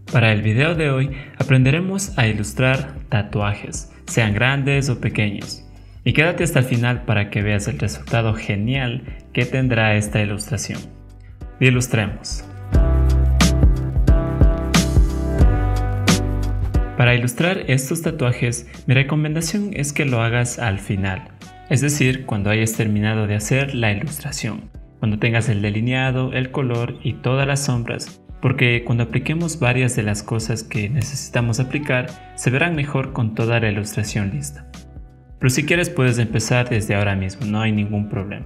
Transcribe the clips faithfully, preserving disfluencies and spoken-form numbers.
Para el video de hoy aprenderemos a ilustrar tatuajes, sean grandes o pequeños. Y quédate hasta el final para que veas el resultado genial que tendrá esta ilustración. Ilustremos. Para ilustrar estos tatuajes, mi recomendación es que lo hagas al final, es decir, cuando hayas terminado de hacer la ilustración, cuando tengas el delineado, el color y todas las sombras, porque cuando apliquemos varias de las cosas que necesitamos aplicar, se verán mejor con toda la ilustración lista. Pero si quieres puedes empezar desde ahora mismo, no hay ningún problema.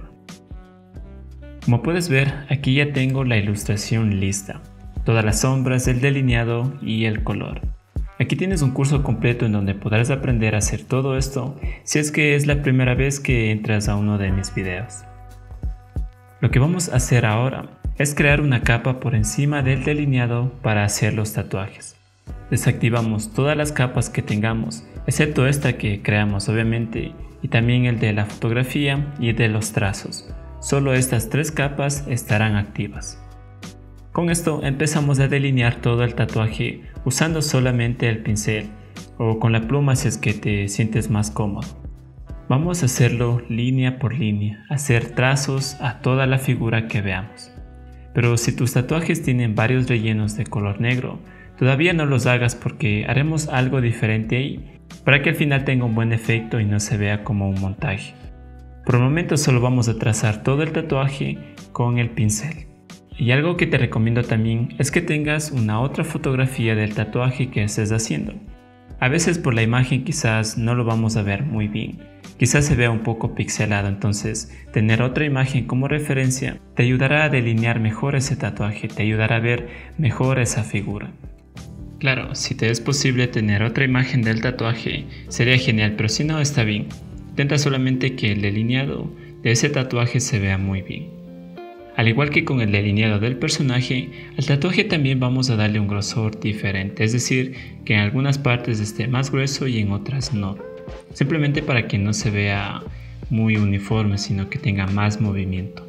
Como puedes ver, aquí ya tengo la ilustración lista, todas las sombras, el delineado y el color. Aquí tienes un curso completo en donde podrás aprender a hacer todo esto si es que es la primera vez que entras a uno de mis videos. Lo que vamos a hacer ahora es crear una capa por encima del delineado para hacer los tatuajes. Desactivamos todas las capas que tengamos, excepto esta que creamos obviamente, y también el de la fotografía y de los trazos. Solo estas tres capas estarán activas. Con esto empezamos a delinear todo el tatuaje usando solamente el pincel o con la pluma si es que te sientes más cómodo. Vamos a hacerlo línea por línea, hacer trazos a toda la figura que veamos. Pero si tus tatuajes tienen varios rellenos de color negro, todavía no los hagas porque haremos algo diferente ahí, para que al final tenga un buen efecto y no se vea como un montaje. Por el momento solo vamos a trazar todo el tatuaje con el pincel. Y algo que te recomiendo también es que tengas una otra fotografía del tatuaje que estés haciendo. A veces por la imagen quizás no lo vamos a ver muy bien, quizás se vea un poco pixelado, entonces tener otra imagen como referencia te ayudará a delinear mejor ese tatuaje, te ayudará a ver mejor esa figura. Claro, si te es posible tener otra imagen del tatuaje sería genial, pero si no está bien. Intenta solamente que el delineado de ese tatuaje se vea muy bien. Al igual que con el delineado del personaje, al tatuaje también vamos a darle un grosor diferente, es decir, que en algunas partes esté más grueso y en otras no. Simplemente para que no se vea muy uniforme, sino que tenga más movimiento.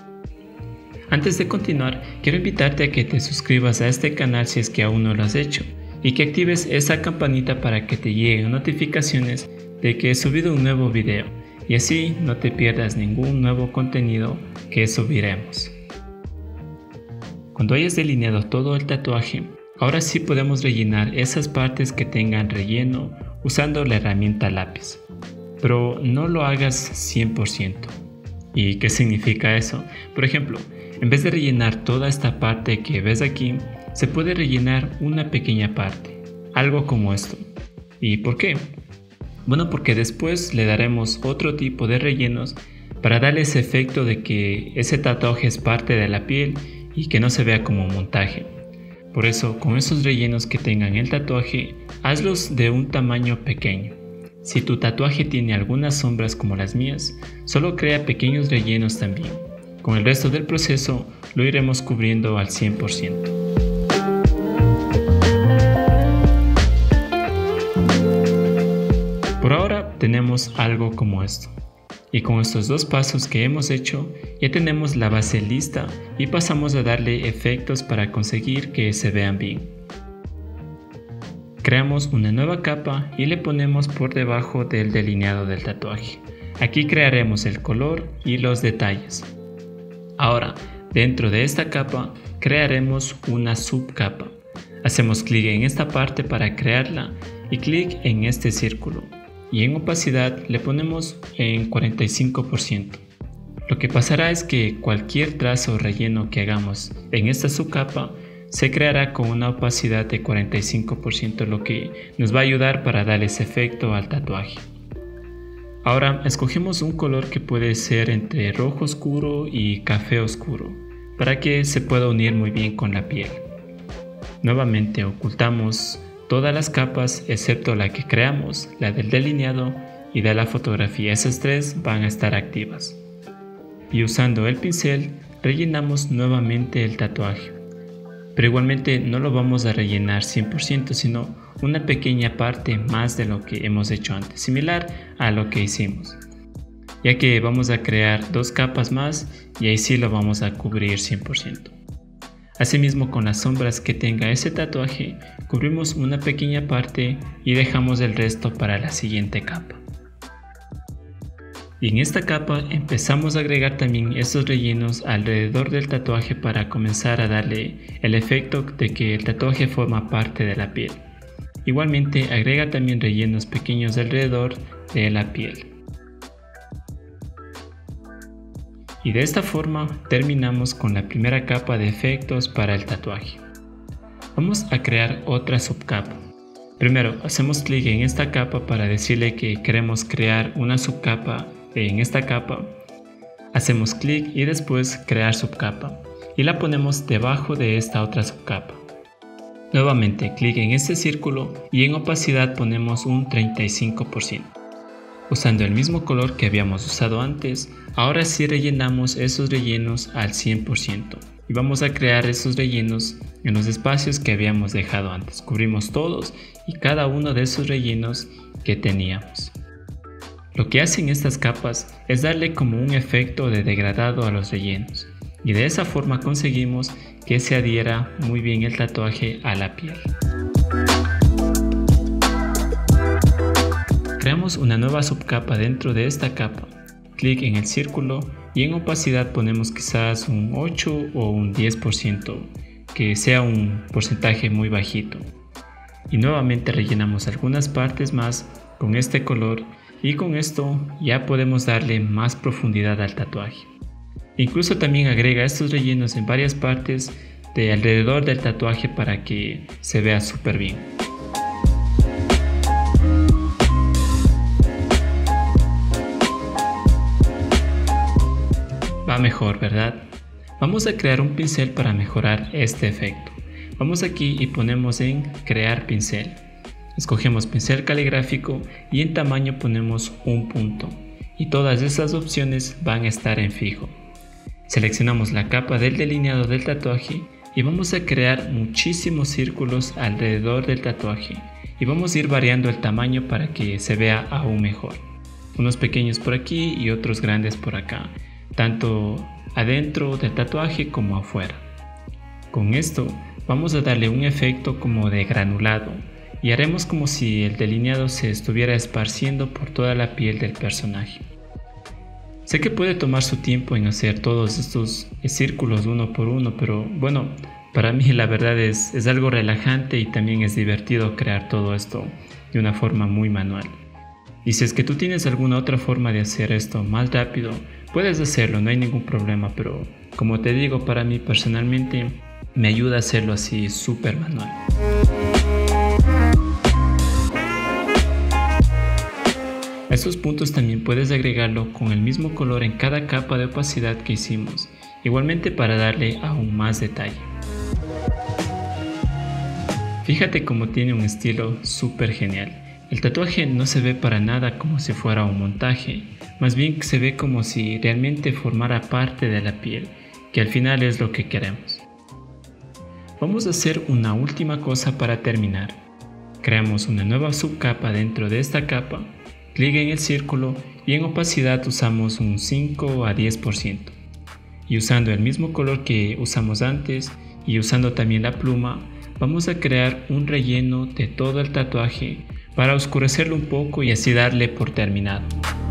Antes de continuar, quiero invitarte a que te suscribas a este canal si es que aún no lo has hecho, y que actives esa campanita para que te lleguen notificaciones de que he subido un nuevo video. Y así no te pierdas ningún nuevo contenido que subiremos. Cuando hayas delineado todo el tatuaje, ahora sí podemos rellenar esas partes que tengan relleno usando la herramienta lápiz. Pero no lo hagas cien por ciento. ¿Y qué significa eso? Por ejemplo, en vez de rellenar toda esta parte que ves aquí, se puede rellenar una pequeña parte, algo como esto. ¿Y por qué? Bueno, porque después le daremos otro tipo de rellenos para darle ese efecto de que ese tatuaje es parte de la piel y que no se vea como un montaje. Por eso, con esos rellenos que tengan el tatuaje, hazlos de un tamaño pequeño. Si tu tatuaje tiene algunas sombras como las mías, solo crea pequeños rellenos también. Con el resto del proceso lo iremos cubriendo al cien por ciento. Por ahora tenemos algo como esto. Y con estos dos pasos que hemos hecho, ya tenemos la base lista y pasamos a darle efectos para conseguir que se vean bien. Creamos una nueva capa y le ponemos por debajo del delineado del tatuaje. Aquí crearemos el color y los detalles. Ahora, dentro de esta capa, crearemos una subcapa. Hacemos clic en esta parte para crearla y clic en este círculo. Y en opacidad le ponemos en cuarenta y cinco por ciento. Lo que pasará es que cualquier trazo o relleno que hagamos en esta subcapa se creará con una opacidad de cuarenta y cinco por ciento, lo que nos va a ayudar para darle ese efecto al tatuaje. Ahora escogemos un color que puede ser entre rojo oscuro y café oscuro, para que se pueda unir muy bien con la piel. Nuevamente ocultamos todas las capas excepto la que creamos, la del delineado y de la fotografía. Esas tres van a estar activas. Y usando el pincel rellenamos nuevamente el tatuaje. Pero igualmente no lo vamos a rellenar cien por ciento, sino una pequeña parte más de lo que hemos hecho antes, similar a lo que hicimos. Ya que vamos a crear dos capas más y ahí sí lo vamos a cubrir cien por ciento. Asimismo, con las sombras que tenga ese tatuaje, cubrimos una pequeña parte y dejamos el resto para la siguiente capa. Y en esta capa empezamos a agregar también estos rellenos alrededor del tatuaje para comenzar a darle el efecto de que el tatuaje forma parte de la piel. Igualmente agrega también rellenos pequeños alrededor de la piel. Y de esta forma terminamos con la primera capa de efectos para el tatuaje. Vamos a crear otra subcapa. Primero hacemos clic en esta capa para decirle que queremos crear una subcapa en esta capa. Hacemos clic y después crear subcapa y la ponemos debajo de esta otra subcapa. Nuevamente clic en este círculo y en opacidad ponemos un treinta y cinco por ciento. Usando el mismo color que habíamos usado antes, ahora sí rellenamos esos rellenos al cien por ciento y vamos a crear esos rellenos en los espacios que habíamos dejado antes. Cubrimos todos y cada uno de esos rellenos que teníamos. Lo que hacen estas capas es darle como un efecto de degradado a los rellenos y de esa forma conseguimos que se adhiera muy bien el tatuaje a la piel. Creamos una nueva subcapa dentro de esta capa, clic en el círculo y en opacidad ponemos quizás un ocho o un diez por ciento, que sea un porcentaje muy bajito. Y nuevamente rellenamos algunas partes más con este color y con esto ya podemos darle más profundidad al tatuaje. Incluso también agrega estos rellenos en varias partes de alrededor del tatuaje para que se vea súper bien. Va mejor, ¿verdad? Vamos a crear un pincel para mejorar este efecto. Vamos aquí y ponemos en crear pincel. Escogemos pincel caligráfico y en tamaño ponemos un punto. Y todas estas opciones van a estar en fijo. Seleccionamos la capa del delineado del tatuaje y vamos a crear muchísimos círculos alrededor del tatuaje. Y vamos a ir variando el tamaño para que se vea aún mejor. Unos pequeños por aquí y otros grandes por acá, tanto adentro del tatuaje como afuera. Con esto vamos a darle un efecto como de granulado y haremos como si el delineado se estuviera esparciendo por toda la piel del personaje. Sé que puede tomar su tiempo en hacer todos estos círculos uno por uno, pero bueno, para mí la verdad es, es algo relajante y también es divertido crear todo esto de una forma muy manual. Y si es que tú tienes alguna otra forma de hacer esto más rápido, puedes hacerlo, no hay ningún problema, pero como te digo, para mí personalmente me ayuda a hacerlo así súper manual. A estos puntos también puedes agregarlo con el mismo color en cada capa de opacidad que hicimos, igualmente para darle aún más detalle. Fíjate cómo tiene un estilo súper genial. El tatuaje no se ve para nada como si fuera un montaje, más bien se ve como si realmente formara parte de la piel, que al final es lo que queremos. Vamos a hacer una última cosa para terminar. Creamos una nueva subcapa dentro de esta capa, clic en el círculo y en opacidad usamos un cinco a diez por ciento. Y usando el mismo color que usamos antes y usando también la pluma, vamos a crear un relleno de todo el tatuaje para oscurecerlo un poco y así darle por terminado.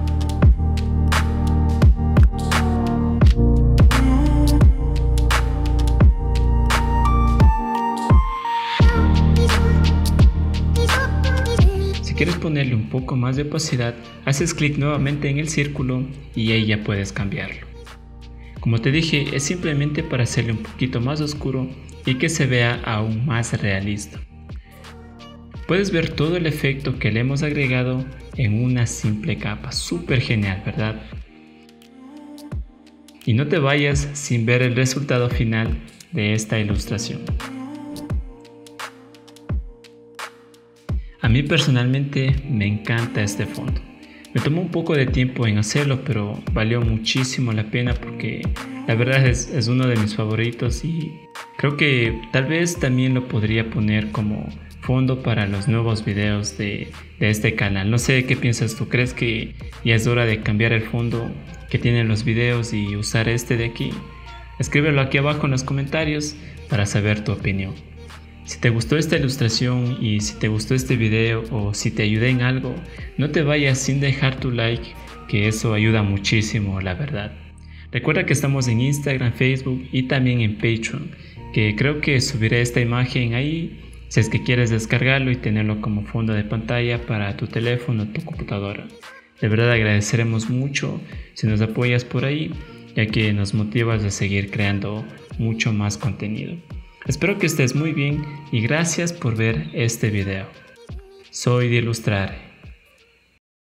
Si quieres ponerle un poco más de opacidad, haces clic nuevamente en el círculo y ahí ya puedes cambiarlo. Como te dije, es simplemente para hacerle un poquito más oscuro y que se vea aún más realista. Puedes ver todo el efecto que le hemos agregado en una simple capa, súper genial, ¿verdad? Y no te vayas sin ver el resultado final de esta ilustración. A mí personalmente me encanta este fondo. Me tomó un poco de tiempo en hacerlo, pero valió muchísimo la pena porque la verdad es, es uno de mis favoritos y creo que tal vez también lo podría poner como fondo para los nuevos videos de, de este canal. No sé qué piensas tú, ¿crees que ya es hora de cambiar el fondo que tienen los videos y usar este de aquí? Escríbelo aquí abajo en los comentarios para saber tu opinión. Si te gustó esta ilustración y si te gustó este video o si te ayudé en algo, no te vayas sin dejar tu like, que eso ayuda muchísimo, la verdad. Recuerda que estamos en Instagram, Facebook y también en Patreon, que creo que subiré esta imagen ahí si es que quieres descargarlo y tenerlo como fondo de pantalla para tu teléfono o tu computadora. De verdad agradeceremos mucho si nos apoyas por ahí, ya que nos motivas a seguir creando mucho más contenido. Espero que estés muy bien y gracias por ver este video. Soy de Ilustrar.